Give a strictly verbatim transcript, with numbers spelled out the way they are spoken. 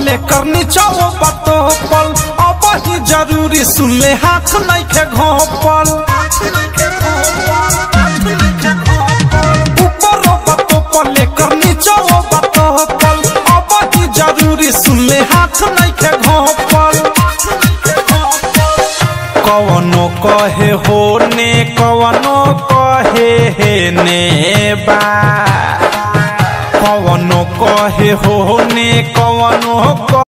लेकर नीचाओ बातो पल अब ही जरूरी सुन ले हाथ नहीं के घोपल ऊपर बातो पल लेकर नीचाओ बातो पल अब ही जरूरी सुन ले हाथ नहीं के घोपल कवनो कहे हो ने कवनो कहे हे ने बा कवनो कहे हो ने कवनो